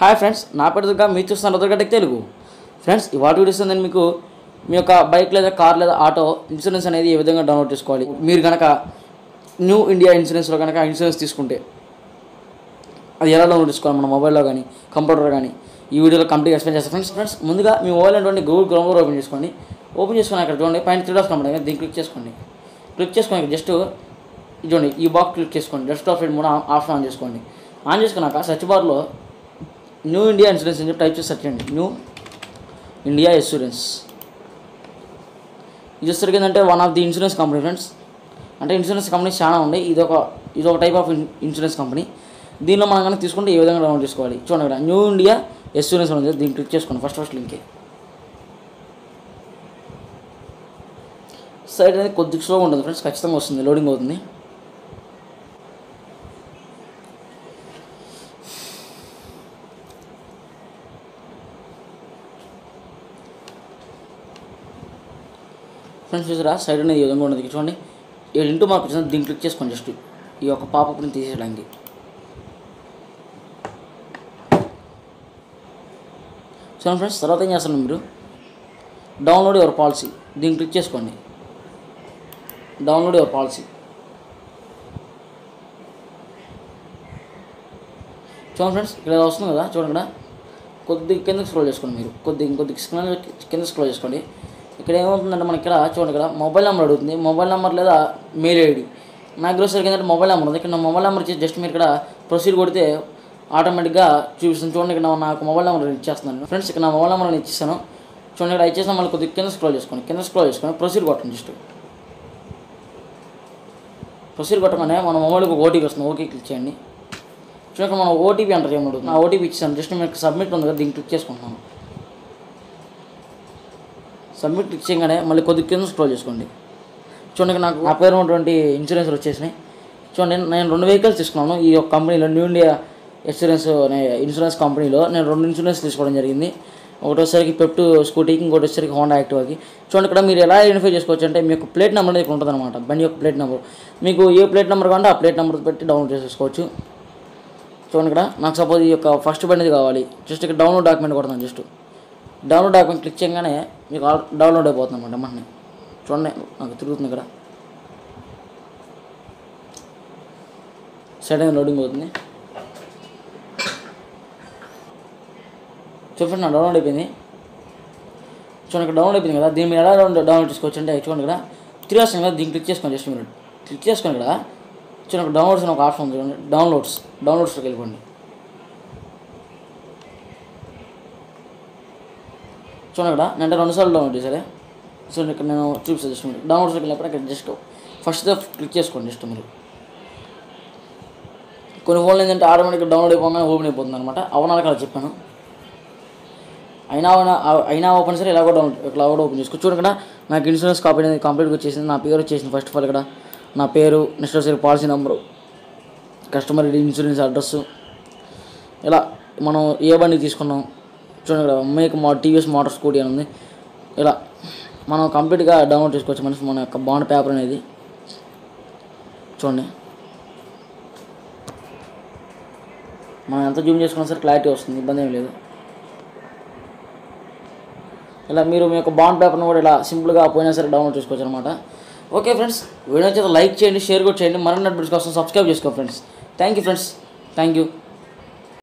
Hi friends, నా పేరు దుర్గా, మీరు చూస్తున్నారు దుర్గా టెక్ తెలుగు. ఫ్రెండ్స్, ఈ వాటి వీడియోస్ నేను మీకు మీ యొక్క బైక్ లేదా కార్ లేదా ఆటో ఇన్సూరెన్స్ అనేది ఏ విధంగా డౌన్లోడ్ చేసుకోవాలి. మీరు కనుక న్యూ ఇండియా ఇన్సూరెన్స్లో కనుక ఇన్సూరెన్స్ తీసుకుంటే అది ఎలా డౌన్లోడ్ చేసుకోవాలి మన మొబైల్లో కానీ కంప్యూటర్ కానీ ఈ వీడియోలో కంప్లీట్ ఎక్స్ప్లెయిన్ చేస్తాను. ఫ్రెండ్స్ ముందుగా మీ మొబైల్ అటువంటి గూగుల్ క్రోమ్ ఓపెన్ చేసుకోండి. ఓపెన్ చేసుకుని అక్కడ చూడండి పైన త్రీ డాట్స్ కంపెనీ దీన్ని క్లిక్ చేసుకోండి. క్లిక్ చేసుకుని జస్ట్ చూడండి ఈ బాక్స్ క్లిక్ చేసుకోండి. డెస్క్టాప్ ఫీడ్ కూడా ఆప్షన్ ఆన్ చేసుకోండి. ఆన్ చేసుకున్నాక సెర్చ్ బార్లో న్యూ ఇండియా ఇన్సూరెన్స్ అని చెప్పి టైప్ చేసి సెర్చ్ చేయండి. న్యూ ఇండియా ఇన్సూరెన్స్ ఇది వచ్చేసరికి ఏంటంటే one of the insurance company. Friends, అంటే ఇన్సూరెన్స్ కంపెనీస్ చాలా ఉన్నాయి. ఇదొక టైప్ ఆఫ్ ఇన్సూరెన్స్ కంపెనీ. దీనిలో మనం కనుక తీసుకుంటే ఏ విధంగా డౌన్లోడ్ చేసుకోవాలి చూడండి. ఇక్కడ న్యూ ఇండియా ఇన్సూరెన్స్ ఉంది, దీన్ని క్లిక్ చేసుకోండి. ఫస్ట్ లింకే సైట్ అనేది కొద్దిగా స్లోగా ఉంటుంది ఫ్రెండ్స్, ఖచ్చితంగా వస్తుంది, లోడింగ్ అవుతుంది. ఫ్రెండ్స్ చూసారా, సైడ్ అనేది ఈ విధంగా ఉంటుంది చూడండి. 7 మార్క్ వచ్చింది, దీన్ని క్లిక్ చేసుకోండి. జస్ట్ ఈ యొక్క పాపప్ని తీసేయడానికి చూడండి. ఫ్రెండ్స్, తర్వాత ఏం చేస్తాను, మీరు డౌన్లోడ్ యువర్ పాలసీ దీన్ని క్లిక్ చేసుకోండి. డౌన్లోడ్ యువర్ పాలసీ చూడండి. ఫ్రెండ్స్, ఇక్కడ వస్తుంది కదా చూడండి. ఇక్కడ కొద్దిగా కిందకి స్క్రోల్ చేసుకోండి. మీరు ఇంకొద్దిగా కింద స్క్రోల్ చేసుకోండి. ఇక్కడ ఏమవుతుందంటే మనకి ఇక్కడ చూడండి, ఇక్కడ మొబైల్ నెంబర్ అడుగుతుంది. మొబైల్ నెంబర్ లేదా మెయిల్ ఐడి. నాకు గ్రోసరికి ఏంటంటే మొబైల్ నెంబర్ ఉంది. ఇక్కడ నా మొబైల్ నెంబర్ ఇచ్చి జస్ట్ మీరు ఇక్కడ ప్రొసీడ్ కొడితే ఆటోమేటిక్గా చూపిస్తుంది. చూడండి, ఇక్కడ నాకు మొబైల్ నెంబర్ ఇచ్చేస్తున్నాను. ఫ్రెండ్స్, ఇక్కడ నా మొబైల్ నెంబర్ నేను ఇచ్చేసాను. చూడండి, ఇక్కడ ఇచ్చేసాను. మళ్ళీ కొద్దిగా కింద స్క్రోల్ చేసుకొని ప్రొసీడ్ కొట్టండి. జస్ట్ ప్రొసీడ్ కొట్టగానే మన మొబైల్కి ఒక ఓటీపీ వస్తుంది. ఓకే క్లిక్ చేయండి. చూడండి, మనం ఓటీపీ ఎంటర్ చేయమని నా ఓటీపీ ఇచ్చాను. జస్ట్ మీకు సబ్మిట్ ఉంది కదా, దీన్ని క్లిక్ చేసుకుంటున్నాను. సబ్మిట్ క్లిక్ చేయగానే మళ్ళీ కొద్దిగా కింద స్క్రోల్ చేసుకోండి. చూడండి, నాకు నా పేరు ఉన్నటువంటి ఇన్సూరెన్స్లు వచ్చేసినాయి. చూడండి, నేను 2 వెహికల్స్ తీసుకున్నాను ఈ యొక్క కంపెనీలో. న్యూ ఇండియా ఇన్సూరెన్స్ కంపెనీలో నేను 2 ఇన్సూరెన్స్ తీసుకోవడం జరిగింది. ఒకటి వచ్చేసరికి పెప్ట్ స్కూటీకి, ఇంకోటి వచ్చేసరికి హోండా యాక్టివాకి. చూడండి, ఇక్కడ మీరు ఎలా ఐడెంటిఫై చేసుకోవచ్చు అంటే మీ యొక్క ప్లేట్ నెంబర్ అనేది ఇక్కడ ఉంటుంది అనమాట. బండి యొక్క ప్లేట్ నెంబర్ మీకు ఏ ప్లేట్ నెంబర్ కావాలంటే ఆ ప్లేట్ నెంబర్ పెట్టి డౌన్లోడ్ చేసుకోవచ్చు. చూడండి, ఇక్కడ నాకు సపోజ్ ఈ యొక్క ఫస్ట్ బండిది కావాలి. జస్ట్ ఇక్కడ డౌన్లోడ్ డాక్యుమెంట్ కొడతాను. జస్ట్ డౌన్లోడ్ డాక్యుమెంట్ క్లిక్ చేయగానే మీకు డౌన్లోడ్ అయిపోతుంది అనమాట. మనని చూడండి, నాకు తిరుగుతుంది. ఇక్కడ సైడ్ లోడింగ్ అవుతుంది. చూడండి, నా డౌన్లోడ్ అయిపోయింది. చూడండి, ఇక్కడ డౌన్లోడ్ అయిపోయింది కదా. దీన్ని మీరు ఎలా డౌన్లోడ్ చేసుకోవచ్చు అంటే చూడండి, ఇక్కడ 3 వస్తుంది కదా, దీన్ని క్లిక్ చేసుకోండి. జస్ట్ మీరు క్లిక్ చేసుకొని ఇక్కడ చూడండి, ఇక్కడ డౌన్లోడ్స్ అని ఒక ఆప్షన్ ఉంది. చూడండి, డౌన్లోడ్స్లోకి వెళ్ళిపోండి. చూడండి, ఇక్కడ నేను 2 సార్లు డౌన్లోడ్ చేశారు. సో ఇక్కడ నేను చూపిస్తాను. జస్ట్ మీరు డౌన్లోడ్స్లోకి వెళ్ళినప్పుడు ఇక్కడ జస్ట్ ఫస్ట్ క్లిక్ చేసుకోండి. జస్ట్ మీరు కొన్ని ఫోన్లు ఏంటంటే ఆటోమేటిక్గా డౌన్లోడ్ అయిపోగానే ఓపెన్ అయిపోతుంది అనమాట. అవునా అలా చెప్పాను. అయినా ఓపెన్ సరే ఇలా కూడా ఓపెన్ చేసుకో. చూడండి, ఇక్కడ నాకు ఇన్సూరెన్స్ కాపీ అనేది కంప్లీట్గా వచ్చేసింది. నా పేరు వచ్చేసింది. ఫస్ట్ ఆఫ్ ఆల్ ఇక్కడ నా పేరు, నెక్స్ట్ వచ్చేసరికి policy number, customer insurance address, ఇలా మనం ఏ బండి తీసుకున్నాం చూడండి. ఇక్కడ మేక్ టీవీఎస్ మోటార్ స్కూటీ అని ఉంది. ఇలా మనం కంప్లీట్గా డౌన్లోడ్ చేసుకోవచ్చు మన యొక్క బాండ్ పేపర్ అనేది. చూడండి, మనం ఎంత జూమ్ చేసుకున్నా సరే క్లారిటీ వస్తుంది, ఇబ్బంది ఏం లేదు. ఇలా మీరు మీ యొక్క బాండ్ పేపర్ని కూడా ఇలా సింపుల్గా పోయినా సరే డౌన్లోడ్ చేసుకోవచ్చు అనమాట. ఓకే ఫ్రెండ్స్, వీడియో చేత లైక్ చేయండి, షేర్ కూడా చేయండి. మరిన్ని అప్డేట్స్ కోసం సబ్స్క్రైబ్ చేసుకోండి friends. Thank you friends, thank you.